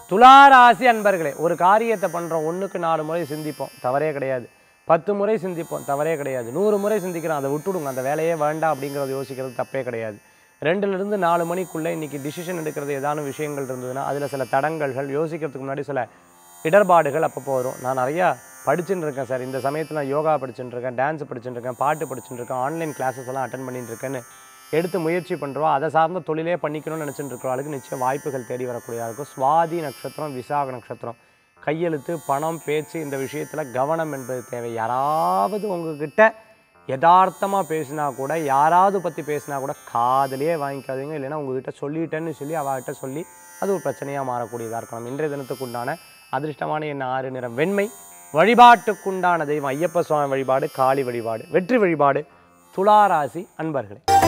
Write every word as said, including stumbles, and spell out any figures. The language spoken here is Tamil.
துளாராசி அன்பர்களே, ஒரு காரியத்தை பண்ணுறோம், ஒன்றுக்கு நாலு முறை சிந்திப்போம், தவறே கிடையாது. பத்து முறை சிந்திப்போம், தவறே கிடையாது. நூறு முறை சிந்திக்கிறோம், அதை விட்டுடுங்க, அந்த வேலையே வேண்டாம் அப்படிங்கிறத யோசிக்கிறது தப்பே கிடையாது. ரெண்டுலேருந்து நாலு மணிக்குள்ளே இன்றைக்கி டிசிஷன் எடுக்கிறது ஏதான விஷயங்கள் இருந்ததுன்னா அதில் சில தடங்கல்கள், யோசிக்கிறதுக்கு முன்னாடி சில இடர்பாடுகள் அப்பப்போ வரும். நான் நிறையா படிச்சுட்டு இருக்கேன் சார், இந்த சமயத்தில் நான் யோகா படிச்சுட்டு இருக்கேன், டான்ஸ் படிச்சுட்டு இருக்கேன், பாட்டு படிச்சுட்டு இருக்கேன், ஆன்லைன் கிளாஸஸ் எல்லாம் அட்டன் பண்ணிட்டு இருக்கேன்னு எடுத்து முயற்சி பண்ணுறோம். அதை சார்ந்த தொழிலே பண்ணிக்கணும்னு நினச்சிட்டு இருக்கிறவங்களுக்கு நிச்சயம் வாய்ப்புகள் தேடி வரக்கூடியதாக இருக்கும். சுவாதி நட்சத்திரம், விசாக நட்சத்திரம், கையெழுத்து, பணம், பேச்சு இந்த விஷயத்தில் கவனம் என்பது தேவை. யாராவது உங்ககிட்ட யதார்த்தமாக பேசினா கூட, யாராவது பற்றி பேசினா கூட காதலியே வாங்கிக்காதீங்க. இல்லைன்னா உங்ககிட்ட சொல்லிட்டேன்னு சொல்லி அவகிட்ட சொல்லி அது ஒரு பிரச்சனையாக மாறக்கூடியதாக இருக்கணும். இன்றைய தினத்துக்குண்டான அதிர்ஷ்டமான என் ஆறு நிறம் வெண்மை. வழிபாட்டுக்குண்டான தெய்வம் ஐயப்ப சுவாமி வழிபாடு, காளி வழிபாடு, வெற்றி வழிபாடு. துளாராசி அன்பர்களே.